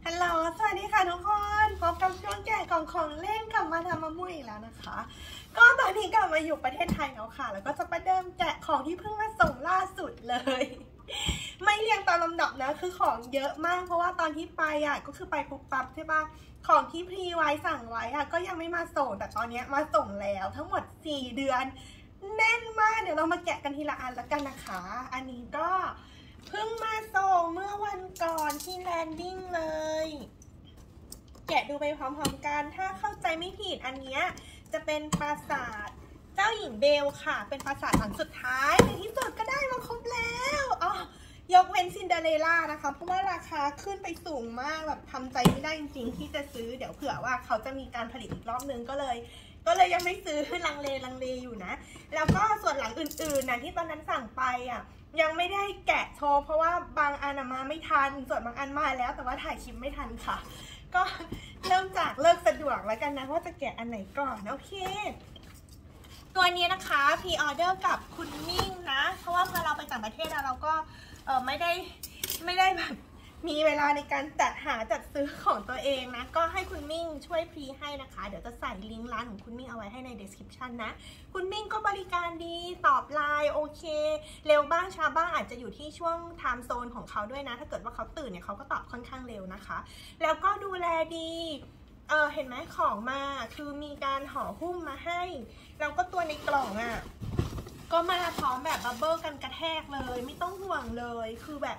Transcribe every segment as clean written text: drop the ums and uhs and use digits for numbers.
ฮัลโหลสวัสดีค่ะทุกคนพบกับช่วงแกะกล่องของเล่นกลับมาทำมามุ้ยอีกแล้วนะคะ ก็ตอนนี้กลับมาอยู่ประเทศไทยแล้วค่ะแล้วก็จะประเดิมแกะของที่เพิ่งมาส่งล่าสุดเลยไม่เรียงตามลำดับนะคือของเยอะมากเพราะว่าตอนที่ไปก็คือไปปุ๊บปั๊บใช่ปะของที่พรีไว้สั่งไว้ก็ยังไม่มาส่งแต่ตอนนี้มาส่งแล้วทั้งหมด4 เดือนแน่นมากเดี๋ยวเรามาแกะกันทีละอันแล้วกันนะคะอันนี้ก็เพิ่งมาส่งเมื่อวันก่อนที่แลนดิ้งเลยแกะดูไปพร้อมๆกันถ้าเข้าใจไม่ผิดอันนี้จะเป็นปราสาทเจ้าหญิงเบลค่ะเป็นปราสาทหลังสุดท้ายในที่สุดก็ได้มาครบแล้วยกเว้นซินเดอเรลล่านะคะเพราะว่าราคาขึ้นไปสูงมากแบบทำใจไม่ได้จริงๆที่จะซื้อเดี๋ยวเผื่อว่าเขาจะมีการผลิตอีกรอบนึงก็เลยยังไม่ซื้อลังเลอยู่นะแล้วก็ส่วนหลังอื่นๆนะที่ตอนนั้นสั่งไปยังไม่ได้แกะโชว์เพราะว่าบางอันมาไม่ทันส่วนบางอันมาแล้วแต่ว่าถ่ายคลิปไม่ทันค่ะก็เริ่มจากเลิกสะดวกแล้วกันนะว่าจะแกะอันไหนก่อนโอเคตัวนี้นะคะพรีออเดอร์กับคุณมิ่งนะเพราะว่าพอเราไปต่างประเทศแล้วเราก็ไม่ได้แบบมีเวลาในการจัดซื้อของตัวเองนะก็ให้คุณมิ่งช่วยพรีให้นะคะเดี๋ยวจะใส่ลิงก์ร้านของคุณมิ่งเอาไว้ให้ใน description นะคุณมิ่งก็บริการดีตอบไลน์โอเคเร็วบ้างช้าบ้างอาจจะอยู่ที่ช่วง time zone ของเขาด้วยนะถ้าเกิดว่าเขาตื่นเนี่ยเขาก็ตอบค่อนข้างเร็วนะคะแล้วก็ดูแลดีเห็นไหมของมาคือมีการห่อหุ้มมาให้แล้วก็ตัวในกล่องก็มาพร้อมแบบบับเบิ้ลกันกระแทกเลยไม่ต้องห่วงเลยคือแบบ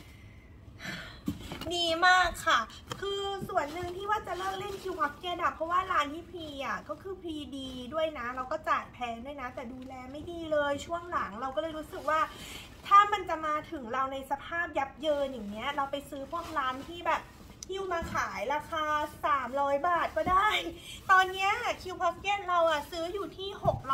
ดีมากค่ะคือส่วนหนึ่งที่ว่าจะเลิกเล่นคิวพ็อกเก็ตเพราะว่าร้านที่พีก็คือพีดีด้วยนะเราก็จ่ายแพงด้วยนะแต่ดูแลไม่ดีเลยช่วงหลังเราก็เลยรู้สึกว่าถ้ามันจะมาถึงเราในสภาพยับเยินอย่างเงี้ยเราไปซื้อพวกร้านที่แบบคิวมาขายราคา300 บาทก็ได้ตอนนี้คิวพ็อกเก็ตเราซื้ออยู่ที่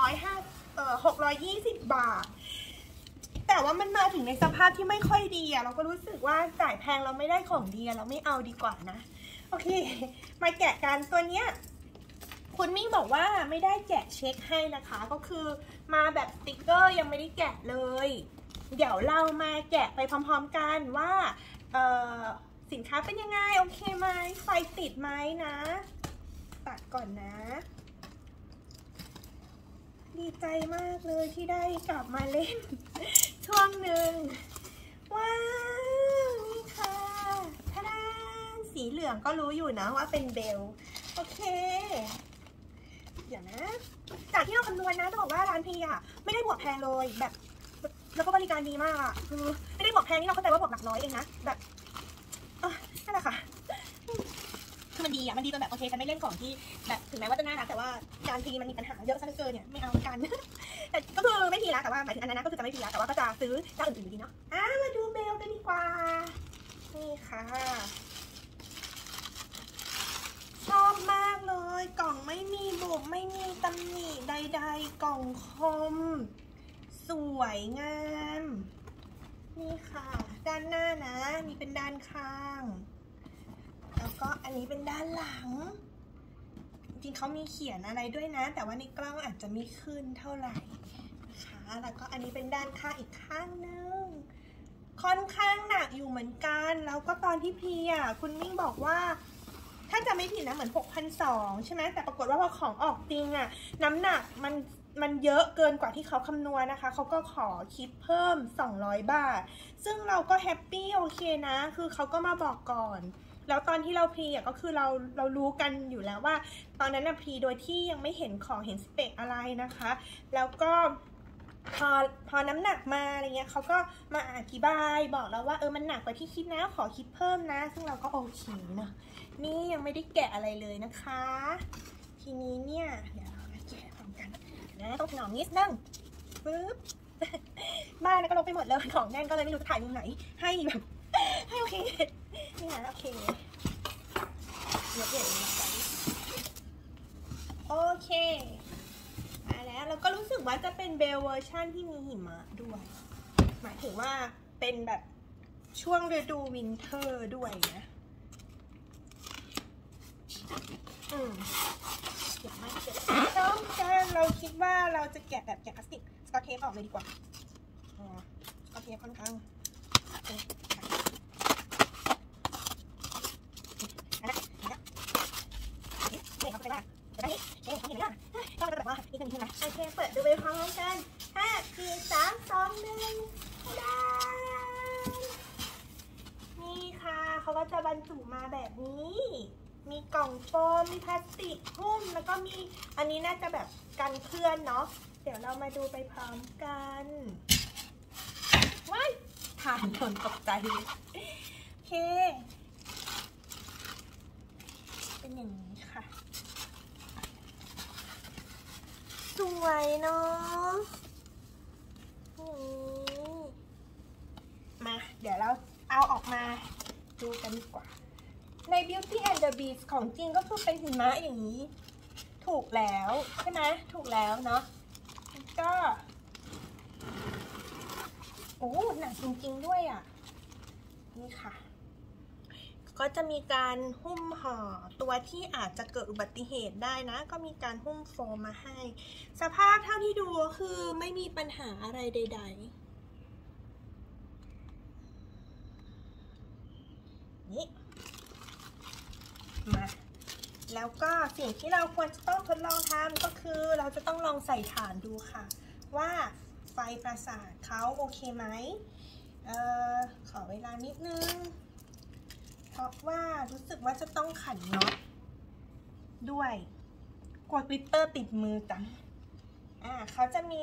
620 บาทแต่ว่ามันมาถึงในสภาพที่ไม่ค่อยดีเราก็รู้สึกว่าจ่ายแพงเราไม่ได้ของดีเราไม่เอาดีกว่านะโอเคมาแกะกันตัวเนี้ยคุณมิ่งบอกว่าไม่ได้แกะเช็คให้นะคะก็คือมาแบบสติกเกอร์ยังไม่ได้แกะเลยเดี๋ยวเรามาแกะไปพร้อมๆกันว่าสินค้าเป็นยังไงโอเคไหมไฟติดไหมนะตัดก่อนนะดีใจมากเลยที่ได้กลับมาเล่นช่วงหนึ่งว้าวนี่ค่ะทะดานสีเหลืองก็รู้อยู่นะว่าเป็นเบลโอเคเดี๋ยวนะจากที่เราคำนวณนะจะบอกว่าร้านพีไม่ได้บวกแพงเลยแบบแล้วก็บริการดีมากคือไม่ได้บวกแพงนี่เราเข้าใจว่าบวกหลักร้อยเองนะแบบนั่นแหละค่ะคือมันดีมันดีจนแบบโอเคฉันไม่เล่นของที่แบบถึงแม้ว่าจะน่ารักแต่ว่าการพีมันมีปัญหาเยอะซะเหลือเกินเนี่ยไม่เอากันแต่ก็คือไม่พีละแต่ว่าหมายถึงอันนั้นก็คือจะไม่พีละแต่ว่าก็จะซื้อเจ้าอื่นๆดีเนาะมาดูเบลกันดีกว่านี่ค่ะชอบมากเลยกล่องไม่มีบุบไม่มีตำหนิใดๆกล่องคมสวยงามนี่ค่ะด้านหน้านะนี่เป็นด้านข้างแล้วก็อันนี้เป็นด้านหลังจริงๆเขามีเขียนอะไรด้วยนะแต่ว่าในกล้องอาจจะไม่ขึ้นเท่าไหร่นะคะแล้วก็อันนี้เป็นด้านข้างอีกข้างนึงค่อนข้างหนักอยู่เหมือนกันแล้วก็ตอนที่พีคุณมิ่งบอกว่าถ้าจะไม่ผิดนะเหมือน6,200ใช่ไหมแต่ปรากฏว่าพอของออกจริงน้ำหนักมันเยอะเกินกว่าที่เขาคำนวณนะคะเขาก็ขอคิดเพิ่ม200 บาทซึ่งเราก็แฮปปี้โอเคนะคือเขาก็มาบอกก่อนแล้วตอนที่เราพรีก็คือเรารู้กันอยู่แล้วว่าตอนนั้นพรีโดยที่ยังไม่เห็นของเห็นสเปคอะไรนะคะแล้วก็พอน้ำหนักมาอะไรเงี้ยเขาก็มาอธิบายบอกเราว่ามันหนักกว่าที่คิดนะขอคิดเพิ่มนะซึ่งเราก็โอเคเนาะนี่ยังไม่ได้แกะอะไรเลยนะคะทีนี้เนี่ยเดี๋ยวเรามาแกะพร้อมกันนะต้องหนอมนิดนึงปึ๊บบ้านก็ลงไปหมดเลยของแน่นก็เลยไม่รู้จะถ่ายมุมไหนให้แบบให้โอเคนี่นะโอเคเดี๋ยวเปลี่ยนโอเคมาแล้วเราก็รู้สึกว่าจะเป็นเบลเวอร์ชันที่มีหิมะด้วยหมายถึงว่าเป็นแบบช่วงฤดูวินเทอร์ด้วยนะเดี๋ยวมาเก็บพร้อมกันเราคิดว่าเราจะแกะแบบแกะพลาสติกสกอตเทปออกเลยดีกว่าสกอตเทปค่อนข้างเขาก็จะบรรจุมาแบบนี้มีกล่องโฟมมีพลาสติกหุ้มแล้วก็มีอันนี้น่าจะแบบกันเพื่อนเนาะเดี๋ยวเรามาดูไปพร้อมกันว้ายถ่านหล่นตกใจโอเคเป็นอย่างนี้ค่ะสวยเนาะมาเดี๋ยวเราเอาออกมาดูกันดีกว่าใน Beauty and the Beast ของจริงก็คือเป็นหิมะอย่างนี้ถูกแล้วใช่ไหมถูกแล้วเนาะก็โอ้หนักจริงๆด้วยอ่ะนี่ค่ะก็จะมีการหุ้มห่อตัวที่อาจจะเกิดอุบัติเหตุได้นะก็มีการหุ้มโฟมมาให้สภาพเท่าที่ดูก็คือไม่มีปัญหาอะไรใดๆนี่มาแล้วก็สิ่งที่เราควรจะต้องทดลองทำก็คือเราจะต้องลองใส่ถ่านดูค่ะว่าไฟประสาทเขาโอเคไหมขอเวลานิดนึงเพราะว่ารู้สึกว่าจะต้องขันน็อตด้วยกลัวกลิตเตอร์ติดมือจังเขาจะมี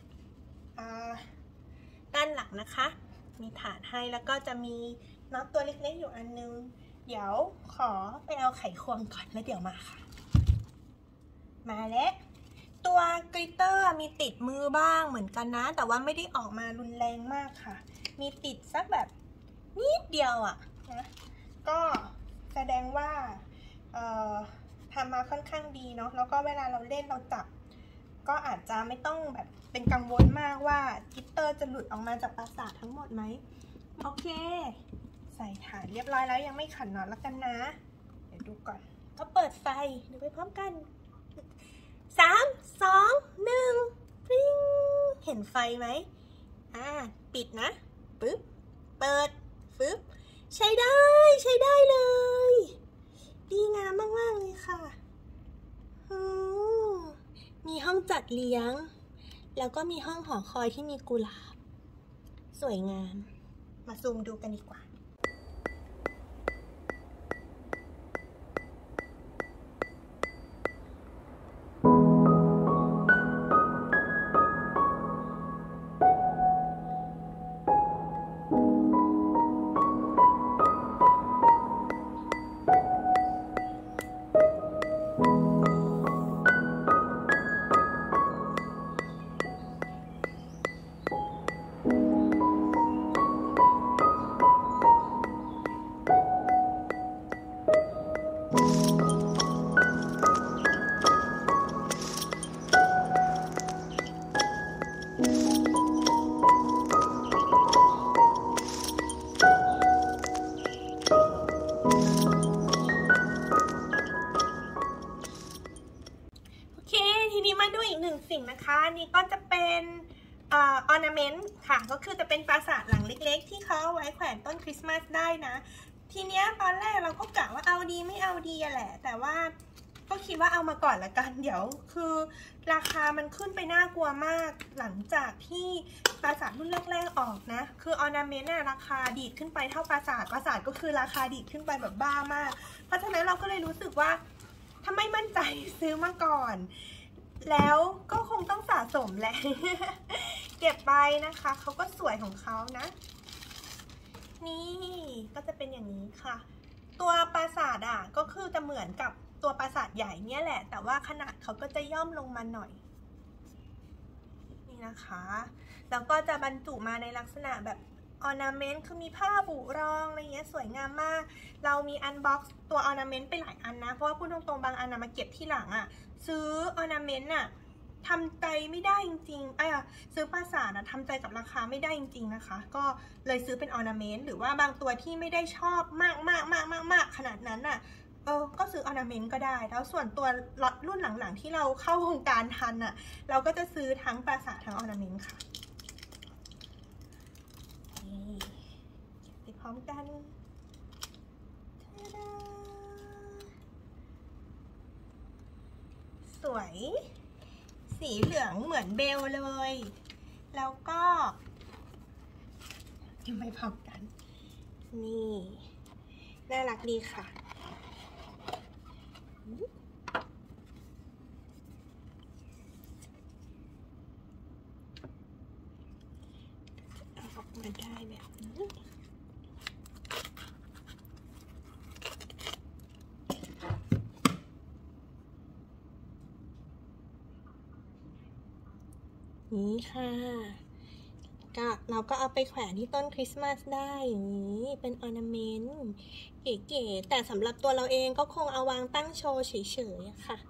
ด้านหลังนะคะมีฐานให้แล้วก็จะมีน็อตตัวเล็กๆอยู่อันนึงเดี๋ยวขอไปเอาไขควงก่อนแล้วเดี๋ยวมาค่ะมาแล้วตัวกลิตเตอร์มีติดมือบ้างเหมือนกันนะแต่ว่าไม่ได้ออกมารุนแรงมากค่ะมีติดสักแบบนิดเดียวอะนะก็แสดงว่าทำมาค่อนข้างดีเนาะแล้วก็เวลาเราเล่นเราจับก็อาจจะไม่ต้องแบบเป็นกังวลมากว่ากลิตเตอร์จะหลุดออกมาจากประสาททั้งหมดไหมโอเคใส่ฐานเรียบร้อยแล้วยังไม่ขันน็อตแล้วกันนะเดี๋ยวดูก่อนก็เปิดไฟดูไปพร้อมกัน3 2 1ปริ้งเห็นไฟไหมปิดนะปึ๊บเปิดฟึบใช้ได้เลยดีงามมากๆเลยค่ะมีห้องจัดเลี้ยงแล้วก็มีห้องหอคอยที่มีกุหลาบสวยงามมาซูมดูกันดีกว่าสิ่งนะคะนี่ก็จะเป็นornament ค่ะก็คือจะเป็นปราสาทหลังเล็กๆที่เขาไว้แขวนต้นคริสต์มาสได้นะทีเนี้ยตอนแรกเราก็กะว่าเอาดีไม่เอาดีแหละแต่ว่าก็คิดว่าเอามาก่อนละกันเดี๋ยวคือราคามันขึ้นไปน่ากลัวมากหลังจากที่ปราสาทรุ่นแรกๆออกนะคือ ornament น่ะราคาดีดขึ้นไปเท่าปราสาทก็คือราคาดีดขึ้นไปแบบบ้ามากเพราะฉะนั้นเราก็เลยรู้สึกว่าถ้าไม่มั่นใจซื้อมาก่อนแล้วก็คงต้องสะสมแหละ เก็บไปนะคะเขาก็สวยของเขานะนี่ก็จะเป็นอย่างนี้ค่ะตัวปราสาทก็คือจะเหมือนกับตัวปราสาทใหญ่เนี่ยแหละแต่ว่าขนาดเขาก็จะย่อมลงมาหน่อยนี่นะคะแล้วก็จะบรรจุมาในลักษณะแบบornament คือมีผ้าบุรองอะไรเงี้ยสวยงามมากเรามีอันบ็อกซ์ตัว ornament ไปหลายอันนะเพราะว่าพูดตรงๆบางอันมาเก็บที่หลังซื้อ ornament ทำใจไม่ได้จริงๆซื้อปราสาททำใจกับราคาไม่ได้จริงๆนะคะก็เลยซื้อเป็น ornament หรือว่าบางตัวที่ไม่ได้ชอบมากขนาดนั้นก็ซื้อ ornament ก็ได้แล้วส่วนตัวรุ่นหลังๆที่เราเข้าวงการทันเราก็จะซื้อทั้งปราสาททั้ง ornament ค่ะไปพร้อมกันสวยสีเหลืองเหมือนเบลเลยแล้วก็จะไปพร้อมกันนี่น่ารักดีค่ะเอาออกมาได้แบบนี้นี่ค่ะก็เราก็เอาไปแขวนที่ต้นคริสต์มาสได้อย่างนี้เป็นออร์นาเมนต์เก๋ๆแต่สำหรับตัวเราเองก็คงเอาวางตั้งโชว์เฉยๆค่ะ